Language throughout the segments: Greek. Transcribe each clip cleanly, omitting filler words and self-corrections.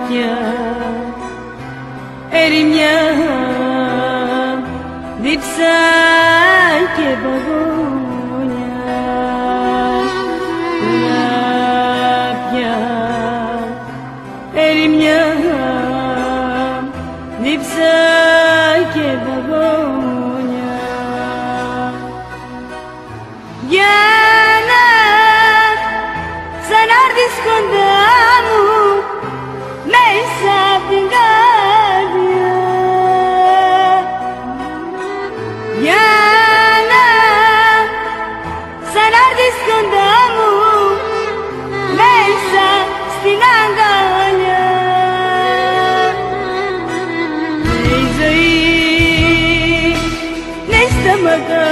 πια ΕΡΗΜΙΑ, δίψα και παγόνια. Τώρα πια ΕΡΗΜΙΑ, δίψα και παγόνια. Για να ξανάρθεις κοντά μου μέσα απ' την καρδιά, για να ξανάρθεις κοντά μου μέσα στην αγκαλιά. Η ζωή δεν σταματά,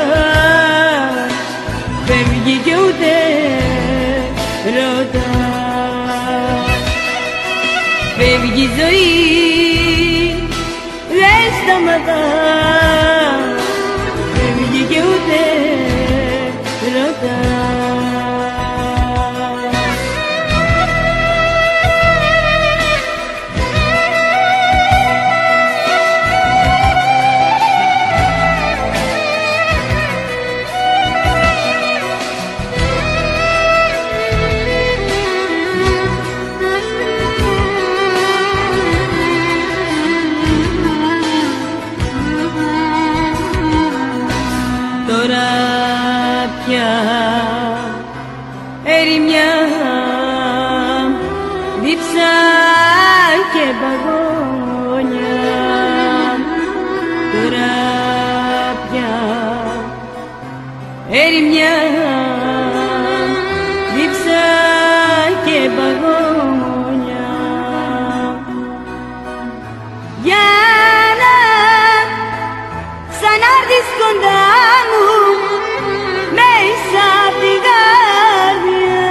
φεύγει κι ούτε ρωτά. Φεύγει η ζωή, δεν σταματά, φεύγει κι ούτε ρωτά. Τώρα πια ΕΡΗΜΙΑ, δίψα και παγόνια. Τώρα πια ΕΡΗΜΙΑ, δίψα και παγόνια. Για να ξανάρθεις κοντά μου μέσα απ' την καρδιά,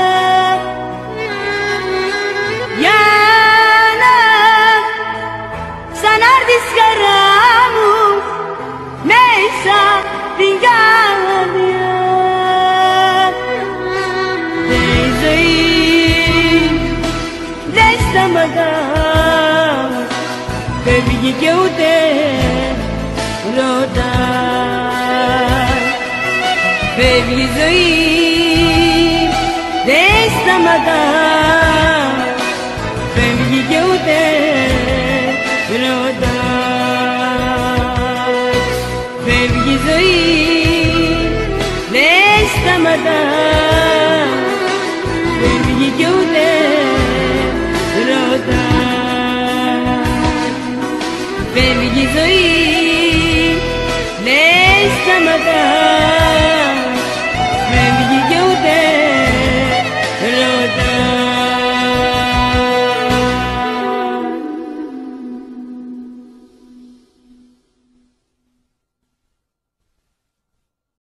για να ξανάρθεις χαρά μου μέσα απ' την καρδιά. Η ζωή δεν σταματά, φεύγει κι ούτε ρωτά. Φεύγει η ζωή, δεν σταματά, φεύγει κι ούτε ρωτά. Φεύγει η ζωή, δεν σταματά, φεύγει κι ούτε ρωτά. Φεύγει η ζωή, δεν σταματά, φεύγει κι ούτε ρωτά.